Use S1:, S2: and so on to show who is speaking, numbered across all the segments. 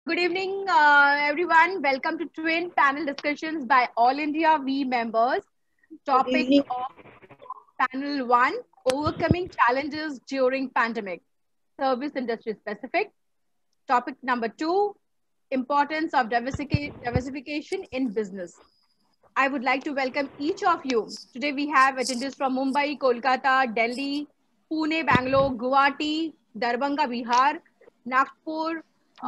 S1: Good evening, everyone. Welcome to Twin Panel Discussions by All India We members.
S2: Good
S1: Topic
S2: evening.
S1: of Panel 1, Overcoming Challenges During Pandemic. Service Industry Specific. Topic number 2, Importance of Diversification in Business. I would like to welcome each of you. Today we have attendees from Mumbai, Kolkata, Delhi, Pune, Bangalore, Guwahati, Darbhanga, Bihar, Nagpur,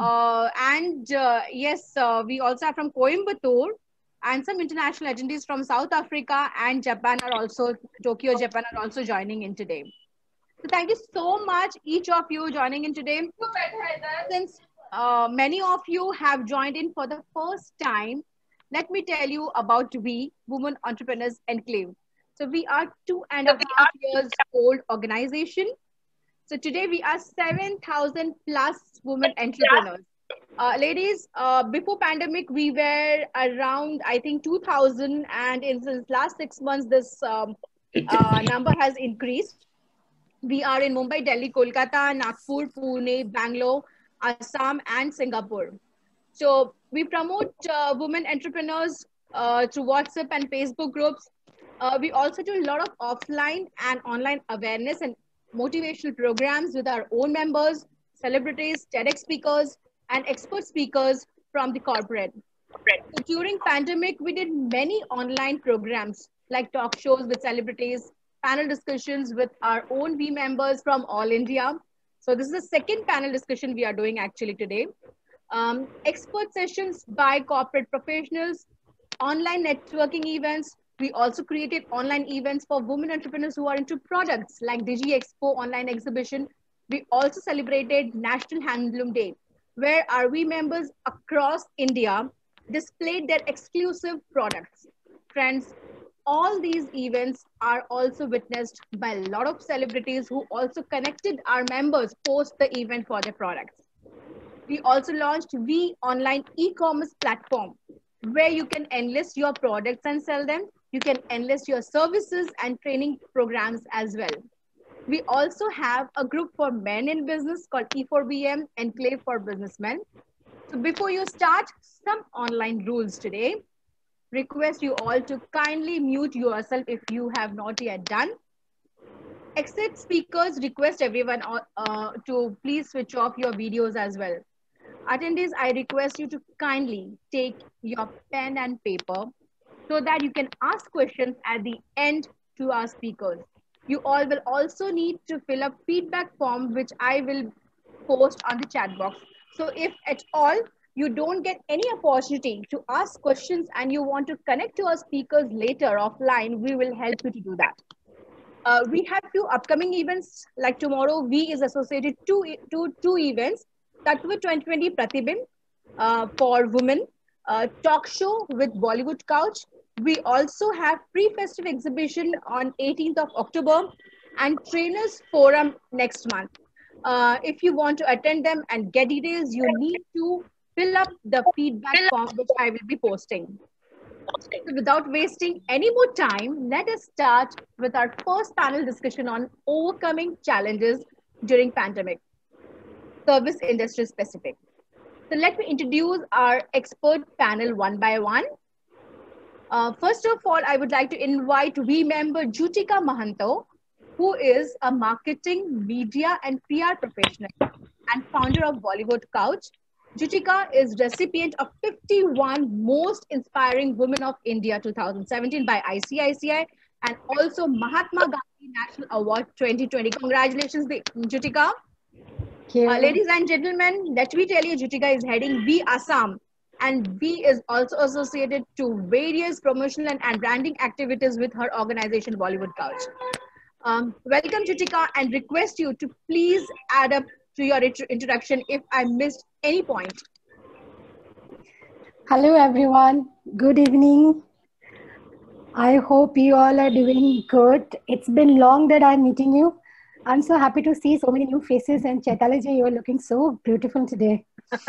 S1: and yes, we also have from Coimbatore and some international attendees from South Africa and Japan are also, Tokyo, Japan are also joining in today. So thank you so much, each of you joining in today. Since many of you have joined in for the first time, let me tell you about we, Women Entrepreneurs Enclave. So we are 2.5 years old organization. So today we are 7,000 plus women entrepreneurs. Ladies, before pandemic, we were around, I think, 2,000. And in the last 6 months, this number has increased. We are in Mumbai, Delhi, Kolkata, Nagpur, Pune, Bangalore, Assam, and Singapore. So we promote women entrepreneurs through WhatsApp and Facebook groups. We also do a lot of offline and online awareness and motivational programs with our own members, celebrities, TEDx speakers, and expert speakers from the corporate. So during pandemic, we did many online programs like talk shows with celebrities, panel discussions with our own V members from all India. So this is the second panel discussion we are doing actually today. Expert sessions by corporate professionals, online networking events. We also created online events for women entrepreneurs who are into products like Digi Expo online exhibition. We also celebrated National Handloom Day, where our we members across India displayed their exclusive products. Friends, all these events are also witnessed by a lot of celebrities who also connected our members post the event for their products. We also launched V online e-commerce platform where you can enlist your products and sell them. You can enlist your services and training programs as well. We also have a group for men in business called E4BM, Enclave for Businessmen. So before you start, some online rules today. Request you all to kindly mute yourself if you have not yet done. Exit speakers request everyone to please switch off your videos as well. Attendees, I request you to kindly take your pen and paper so that you can ask questions at the end to our speakers. You all will also need to fill up feedback form, which I will post on the chat box. So if at all you don't get any opportunity to ask questions and you want to connect to our speakers later offline, we will help you to do that. We have few upcoming events like tomorrow. V is associated to two events. Tattva 2020 Pratibim for women, talk show with Bollywood Couch. We also have pre-festive exhibition on 18th of October and trainers forum next month. If you want to attend them and get details, you need to fill up the feedback form which I will be posting. So without wasting any more time, let us start with our first panel discussion on overcoming challenges during pandemic, service industry specific. So let me introduce our expert panel one by one. First of all, I would like to invite we member Jutika Mahanto, who is a marketing, media and PR professional and founder of Bollywood Couch. Jutika is recipient of 51 Most Inspiring Women of India 2017 by ICICI and also Mahatma Gandhi National Award 2020. Congratulations, Jutika. Ladies and gentlemen, let me tell you, Jutika is heading V Assam and V is also associated to various promotional and branding activities with her organization Bollywood Couch. Welcome, Jutika, and request you to please add up to your introduction if I missed any point.
S3: Hello, everyone. Good evening. I hope you all are doing good. It's been long that I'm meeting you. I'm so happy to see so many new faces, and Chaitalaji, you are looking so beautiful today.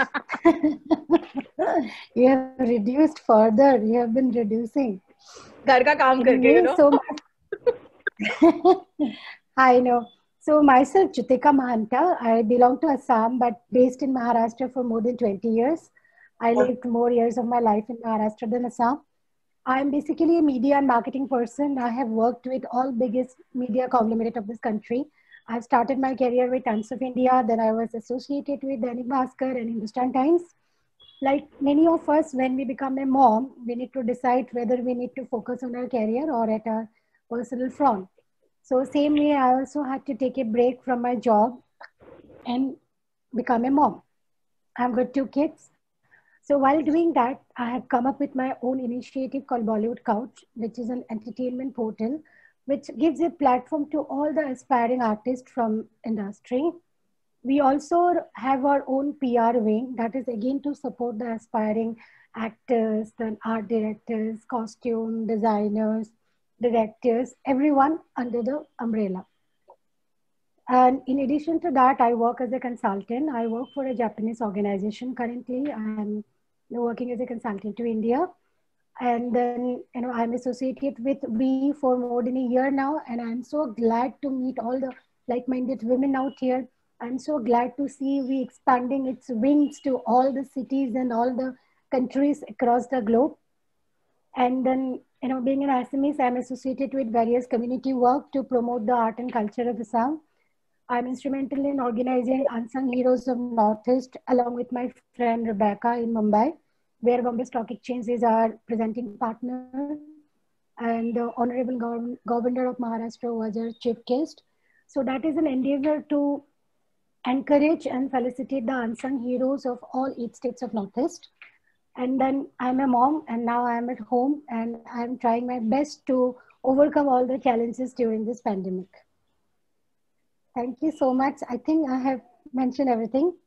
S3: You have reduced further. You have been reducing.
S1: Ghar ka kaam karke, you know.
S3: So I know. So myself, Jutika Mahanta, I belong to Assam, but based in Maharashtra for more than 20 years. I lived more years of my life in Maharashtra than Assam. I'm basically a media and marketing person. I have worked with all biggest media conglomerate of this country. I started my career with Times of India, then I was associated with Dainik Bhaskar and Hindustan Times. Like many of us, when we become a mom, we need to decide whether we need to focus on our career or at our personal front. So same way, I also had to take a break from my job and become a mom. I've got two kids. So while doing that, I have come up with my own initiative called Bollywood Couch, which is an entertainment portal, which gives a platform to all the aspiring artists from industry. We also have our own PR wing that is again to support the aspiring actors, then art directors, costume designers, directors, everyone under the umbrella. And in addition to that, I work as a consultant. I work for a Japanese organization currently. I'm working as a consultant to India. And then, I'm associated with We for more than a year now. And I'm so glad to meet all the like-minded women out here. I'm so glad to see We expanding its wings to all the cities and all the countries across the globe. And then, being an Assamese, I'm associated with various community work to promote the art and culture of Assam. I'm instrumental in organizing Unsung Heroes of Northeast along with my friend Rebecca in Mumbai, where Bombay Stock Exchange is our presenting partner. And the Honorable Governor of Maharashtra was our chief guest. So that is an endeavor to encourage and felicitate the unsung heroes of all 8 states of Northeast. And then I'm a mom, and now I'm at home, and I'm trying my best to overcome all the challenges during this pandemic. Thank you so much. I think I have mentioned everything.